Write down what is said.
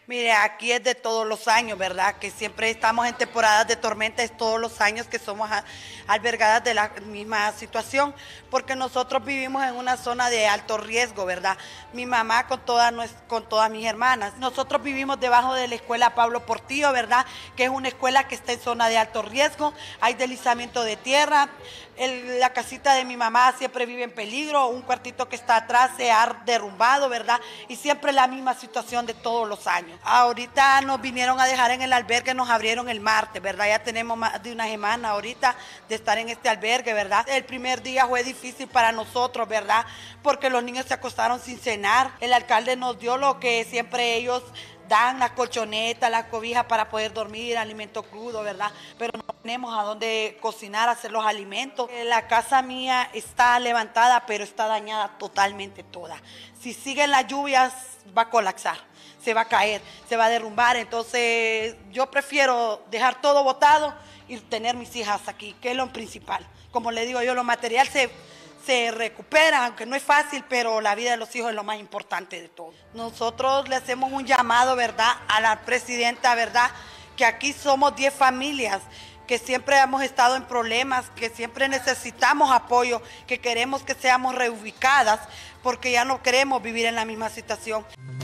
Mire, aquí es de todos los años, ¿verdad? Que siempre estamos en temporadas de tormenta, es todos los años que somos albergadas de la misma situación, porque nosotros vivimos en una zona de alto riesgo, ¿verdad? Mi mamá con todas mis hermanas. Nosotros vivimos debajo de la escuela Pablo Portillo, ¿verdad? Que es una escuela que está en zona de alto riesgo, hay deslizamiento de tierra, la casita de mi mamá siempre vive en peligro, un cuartito que está atrás se ha derrumbado, ¿verdad? Y siempre la misma situación de todos los años. Ahorita nos vinieron a dejar en el albergue, nos abrieron el martes, ¿verdad? Ya tenemos más de una semana ahorita de estar en este albergue, ¿verdad? El primer día fue difícil para nosotros, ¿verdad? Porque los niños se acostaron sin cenar. El alcalde nos dio lo que siempre ellos dan, las colchonetas, las cobijas para poder dormir, alimento crudo, ¿verdad? Pero no tenemos a dónde cocinar, hacer los alimentos. La casa mía está levantada, pero está dañada totalmente toda. Si siguen las lluvias, va a colapsar, se va a caer, se va a derrumbar. Entonces, yo prefiero dejar todo botado y tener mis hijas aquí, que es lo principal. Como le digo yo, lo material se recupera, aunque no es fácil, pero la vida de los hijos es lo más importante de todo. Nosotros le hacemos un llamado, ¿verdad?, a la presidenta, ¿verdad?, que aquí somos 10 familias, que siempre hemos estado en problemas, que siempre necesitamos apoyo, que queremos que seamos reubicadas, porque ya no queremos vivir en la misma situación.